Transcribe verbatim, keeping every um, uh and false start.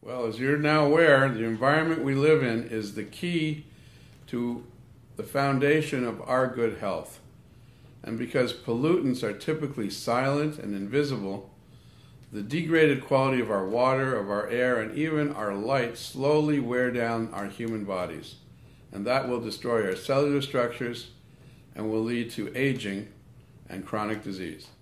Well, as you're now aware, the environment we live in is the key to the foundation of our good health. And because pollutants are typically silent and invisible, the degraded quality of our water, of our air, and even our light slowly wear down our human bodies. And that will destroy our cellular structures and will lead to aging and chronic disease.